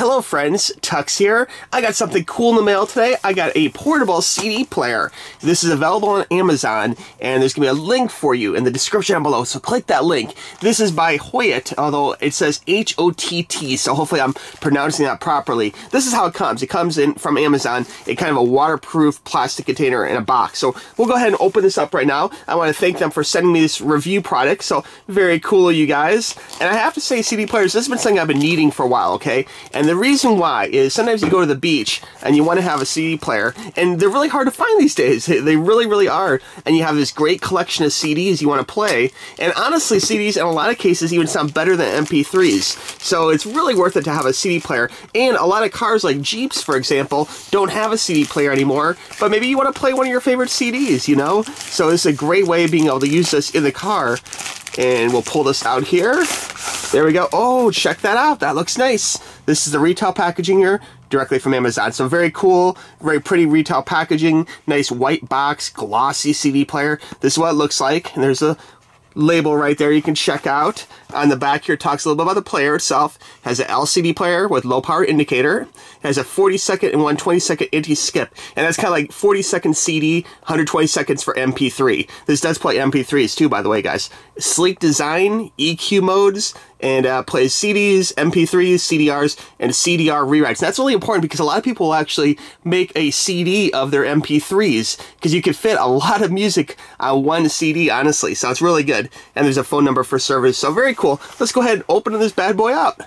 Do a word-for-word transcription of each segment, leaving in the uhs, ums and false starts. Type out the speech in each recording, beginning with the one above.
Hello friends, Tux here. I got something cool in the mail today. I got a portable C D player. This is available on Amazon, and there's going to be a link for you in the description down below, so click that link. This is by Hoyt, although it says H O T T, so hopefully I'm pronouncing that properly. This is how it comes. It comes in from Amazon in kind of a waterproof plastic container in a box. So we'll go ahead and open this up right now. I want to thank them for sending me this review product, so very cool of you guys. And I have to say, C D players, this has been something I've been needing for a while, okay? And the reason why is sometimes you go to the beach and you want to have a C D player, and they're really hard to find these days. They really, really are. And you have this great collection of C Ds you want to play. And honestly, C Ds in a lot of cases even sound better than M P threes. So it's really worth it to have a C D player. And a lot of cars like Jeeps, for example, don't have a C D player anymore, but maybe you want to play one of your favorite C Ds, you know? So it's a great way of being able to use this in the car. And we'll pull this out here. There we go. Oh, check that out. That looks nice. This is the retail packaging here, directly from Amazon. So very cool, very pretty retail packaging. Nice white box, glossy C D player. This is what it looks like. And there's a label right there you can check out. On the back here, it talks a little bit about the player itself. It has an L C D player with low power indicator. It has a forty second and one twenty second anti-skip. And that's kind of like forty second C D, one hundred twenty seconds for M P three. This does play M P threes too, by the way, guys. Sleek design, E Q modes, and uh, plays C Ds, M P threes, C D Rs, and C D R rewrites. And that's really important because a lot of people will actually make a C D of their M P threes because you can fit a lot of music on one C D, honestly. So it's really good. And there's a phone number for service. So very cool. Let's go ahead and open this bad boy up.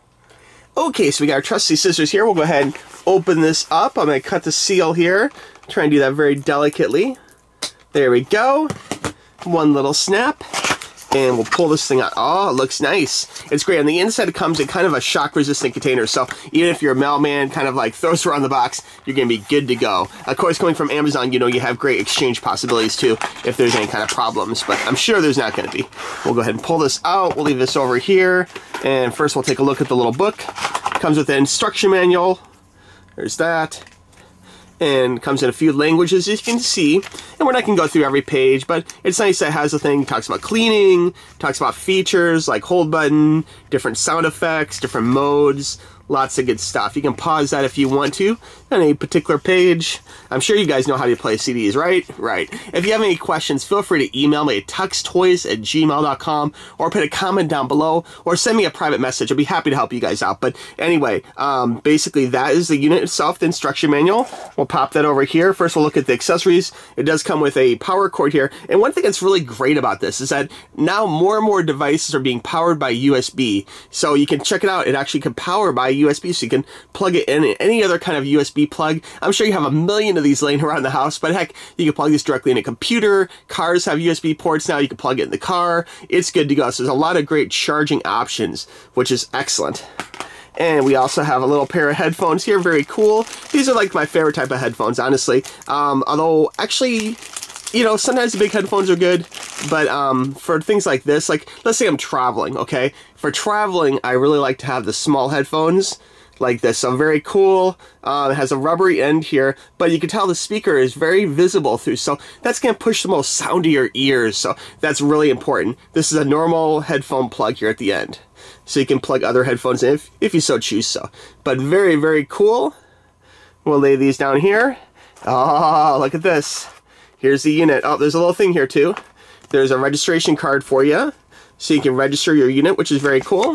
Okay, so we got our trusty scissors here. We'll go ahead and open this up. I'm going to cut the seal here. Try and do that very delicately. There we go. One little snap. And we'll pull this thing out. Oh, it looks nice. It's great. On the inside, it comes in kind of a shock-resistant container. So even if your mailman kind of like throws around the box, you're going to be good to go. Of course, coming from Amazon, you know you have great exchange possibilities too if there's any kind of problems. But I'm sure there's not going to be. We'll go ahead and pull this out. We'll leave this over here. And first, we'll take a look at the little book. It comes with an instruction manual. There's that. And comes in a few languages, as you can see. And we're not going to go through every page, but it's nice that it has a thing. It talks about cleaning, talks about features like hold button, different sound effects, different modes, lots of good stuff. You can pause that if you want to on a particular page. I'm sure you guys know how to play C Ds, right? Right. If you have any questions, feel free to email me at tuxtoys at gmail dot com or put a comment down below or send me a private message. I'll be happy to help you guys out. But anyway, um, basically that is the unit itself, the instruction manual. We'll pop that over here. First, we'll look at the accessories. It does come with a power cord here. And one thing that's really great about this is that now more and more devices are being powered by U S B. So you can check it out. It actually can power by U S B, so you can plug it in any other kind of U S B plug. I'm sure you have a million of these laying around the house, but heck, you can plug this directly in a computer. Cars have U S B ports now. You can plug it in the car. It's good to go. So there's a lot of great charging options, which is excellent. And we also have a little pair of headphones here. Very cool. These are like my favorite type of headphones, honestly. Um, although, actually, you know, sometimes the big headphones are good, but um, for things like this, like, let's say I'm traveling, okay? For traveling, I really like to have the small headphones like this. So very cool. Uh, it has a rubbery end here, but you can tell the speaker is very visible through, so that's going to push the most sound to your ears, so that's really important. This is a normal headphone plug here at the end, so you can plug other headphones in if, if you so choose so. But very, very cool. We'll lay these down here. Oh, look at this. Here's the unit. Oh, there's a little thing here too. There's a registration card for you, so you can register your unit, which is very cool.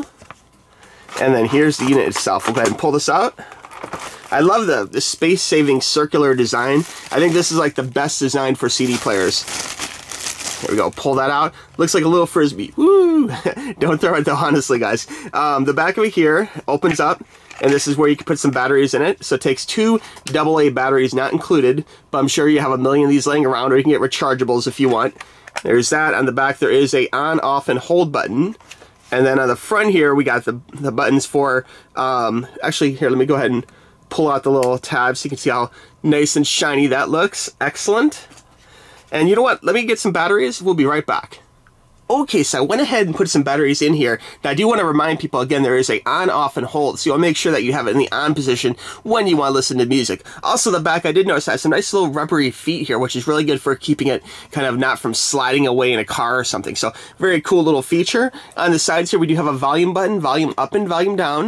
And then here's the unit itself. We'll go ahead and pull this out. I love the, the space-saving circular design. I think this is like the best design for C D players. There we go. Pull that out. Looks like a little frisbee. Woo! Don't throw it though, honestly, guys. Um, the back of it here opens up, and this is where you can put some batteries in it. So it takes two double A batteries, not included, but I'm sure you have a million of these laying around, or you can get rechargeables if you want. There's that. On the back, there is a on, off, and hold button. And then on the front here, we got the, the buttons for, um, actually, here, let me go ahead and pull out the little tabs so you can see how nice and shiny that looks. Excellent. And you know what? Let me get some batteries. We'll be right back. Okay, so I went ahead and put some batteries in here. Now, I do want to remind people, again, there is a on, off, and hold, so you'll make sure that you have it in the on position when you want to listen to music. Also, the back, I did notice, has some nice little rubbery feet here, which is really good for keeping it kind of not from sliding away in a car or something. So, very cool little feature. On the sides here, we do have a volume button, volume up and volume down.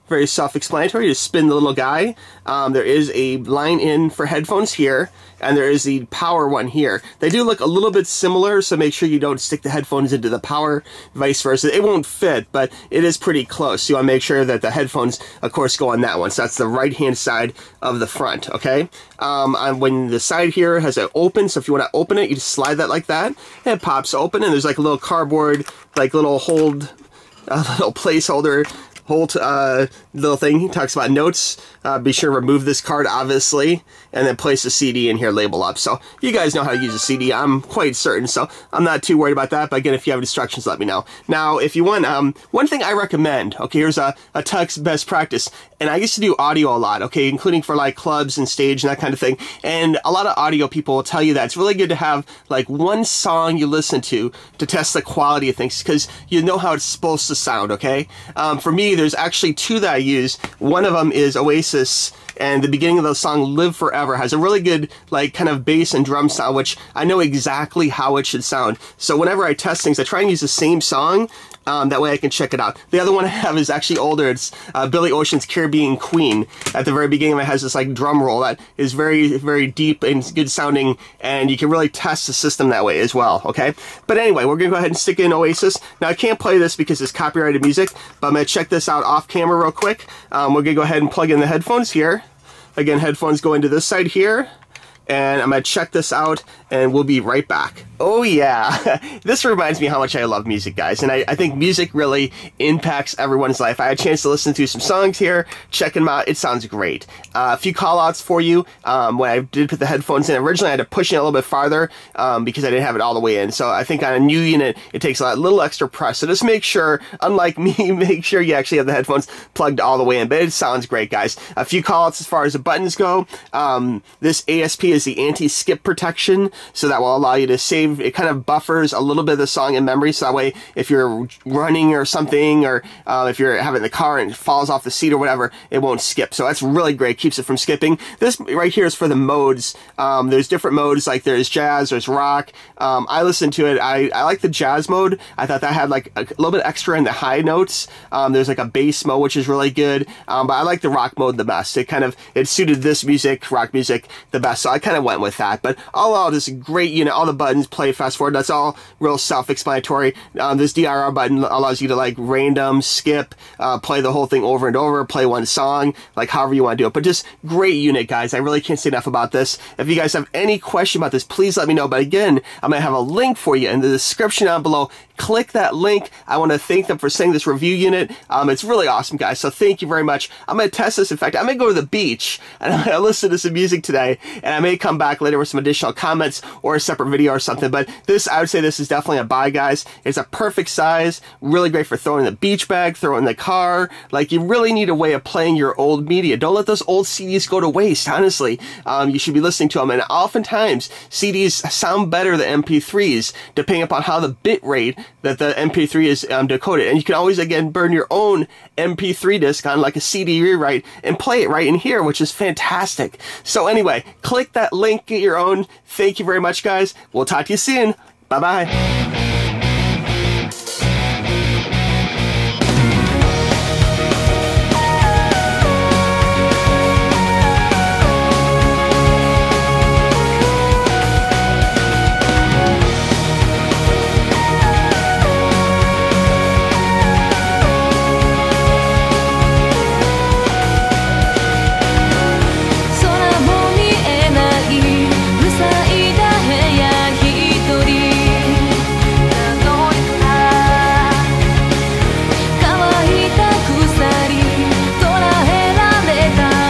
very self-explanatory. You just spin the little guy. Um, there is a line in for headphones here, and there is the power one here. They do look a little bit similar, so make sure you don't stick the headphones into the power, vice versa. It won't fit, but it is pretty close. You want to make sure that the headphones, of course, go on that one. So that's the right-hand side of the front, okay? Um, and when the side here has an open, so if you want to open it, you just slide that like that, and it pops open, and there's like a little cardboard, like little hold, a little placeholder Holt uh, little thing. He talks about notes. Uh, be sure to remove this card, obviously, and then place a C D in here, label up. So you guys know how to use a C D. I'm quite certain, so I'm not too worried about that. But again, if you have instructions, let me know. Now, if you want, um, one thing I recommend, okay, here's a, a Tux best practice. And I used to do audio a lot, okay, including for like clubs and stage and that kind of thing. And a lot of audio people will tell you that it's really good to have like one song you listen to to test the quality of things, because you know how it's supposed to sound, okay? Um, for me, there's actually two that I use. One of them is Oasis, and the beginning of the song Live Forever has a really good like kind of bass and drum sound, which I know exactly how it should sound. So whenever I test things, I try and use the same song. Um, that way I can check it out. The other one I have is actually older. It's uh, Billy Ocean's Caribbean Queen. At the very beginning of it has this like drum roll that is very, very deep and good sounding, and you can really test the system that way as well, okay? But anyway, we're gonna go ahead and stick in Oasis. Now I can't play this because it's copyrighted music, but I'm gonna check this out off camera real quick. Um, we're gonna go ahead and plug in the headphones here. Again, headphones go into this side here. And I'm going to check this out, and we'll be right back. Oh yeah, this reminds me how much I love music, guys. And I, I think music really impacts everyone's life. I had a chance to listen to some songs here, check them out. It sounds great. Uh, a few call-outs for you. Um, when I did put the headphones in, originally I had to push it a little bit farther um, because I didn't have it all the way in. So I think on a new unit, it takes a little extra press. So just make sure, unlike me, make sure you actually have the headphones plugged all the way in. But it sounds great, guys. A few call-outs as far as the buttons go. Um, this A S P is the anti-skip protection, so that will allow you to save. It kind of buffers a little bit of the song in memory, so that way if you're running or something, or uh, if you're having the car and it falls off the seat or whatever, it won't skip. So that's really great, keeps it from skipping. This right here is for the modes. Um, there's different modes, like there's jazz, there's rock. Um, I listen to it. I, I like the jazz mode. I thought that had like a little bit extra in the high notes. Um, there's like a bass mode, which is really good. Um, but I like the rock mode the best. It kind of, it suited this music, rock music, the best. So I kind of went with that. But all in all, this is a great unit. All the buttons, play, fast forward, that's all real self-explanatory. Um, this D R R button allows you to like random, skip, uh, play the whole thing over and over, play one song, like however you want to do it. But just great unit, guys. I really can't say enough about this. If you guys have any question about this, please let me know. But again, I'm going to have a link for you in the description down below. Click that link. I want to thank them for sending this review unit. Um, it's really awesome, guys. So thank you very much. I'm going to test this. In fact, I'm going to go to the beach and I'm going to listen to some music today. And I may come back later with some additional comments or a separate video or something. But this, I would say this is definitely a buy, guys. It's a perfect size. Really great for throwing in the beach bag, throwing in the car. Like, you really need a way of playing your old media. Don't let those old C Ds go to waste, honestly. Um, you should be listening to them. And oftentimes, C Ds sound better than M P threes, depending upon how the bit rate that the M P three is um, decoded. And you can always, again, burn your own M P three disc on like a C D rewrite and play it right in here, which is fantastic. So anyway, click that link, get your own. Thank you very much, guys. We'll talk to you soon. Bye-bye.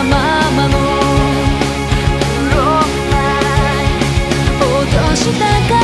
したか